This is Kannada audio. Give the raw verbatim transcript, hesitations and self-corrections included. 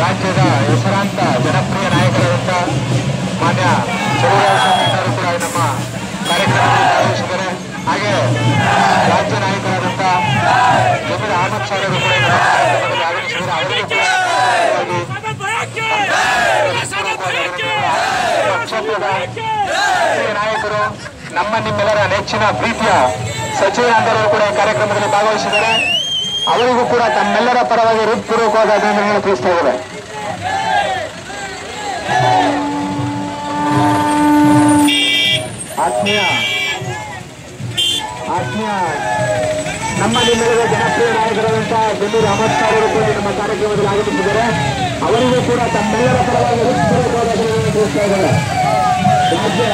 ರಾಜ್ಯದ ಹೆಸರಾಂತ ಜನಪ್ರಿಯ ನಾಯಕರಾದಂಥ ಮಾನ್ಯ ಚಲುವರಾಯಸ್ವಾಮಿ ಕೂಡ ನಮ್ಮ ಕಾರ್ಯಕ್ರಮದಲ್ಲಿ ಭಾಗವಹಿಸಿದ್ದಾರೆ. ಹಾಗೆ ರಾಜ್ಯ ನಾಯಕರಾದಂಥ ಜಮೀರ್ ಅಹಮದ್ ಸರ್ ಅವರು ಕೂಡ ನಮ್ಮ ಕಾರ್ಯಕ್ರಮದಲ್ಲಿ ಆಗಮಿಸಿದ್ದಾರೆ. ಅವರಿಗೂ ಕೂಡ ಕ್ಷೇತ್ರದ ನಾಯಕರು ನಮ್ಮ ನಿಮ್ಮೆಲ್ಲರ ನೆಚ್ಚಿನ ಪ್ರೀತಿಯ ಸಚಿವರಾದರು ಕೂಡ ಈ ಕಾರ್ಯಕ್ರಮದಲ್ಲಿ ಭಾಗವಹಿಸಿದ್ದಾರೆ. ಅವರಿಗೂ ಕೂಡ ತಮ್ಮೆಲ್ಲರ ಪರವಾಗಿ ಹೃತ್ಪೂರ್ವಕವಾದ ಅಭಿನಂದನೆಗಳನ್ನು ತಿಳಿಸ್ತಾ ಇದ್ದಾರೆ. ಆತ್ಮೀಯ ಆತ್ಮೀಯ ನಮ್ಮ ನಿಮ್ಮೆಲ್ಲರ ಜನಪ್ರಿಯ ನಾಯಕರಾದಂತಹ ಜಮೀರ್ ಅಹಮದ್ ಸರ್ ಅವರು ಕೂಡ ನಮ್ಮ ಕಾರ್ಯಕ್ರಮದಲ್ಲಿ ಆಗಮಿಸಿದ್ದಾರೆ. ಅವರಿಗೂ ಕೂಡ ತಮ್ಮೆಲ್ಲರ ಪರವಾಗಿ ಹೃತ್ಪೂರ್ವಕವಾದ ಅಭಿನಂದನೆಗಳನ್ನು ತಿಳಿಸ್ತಾ ಇದ್ದಾರೆ.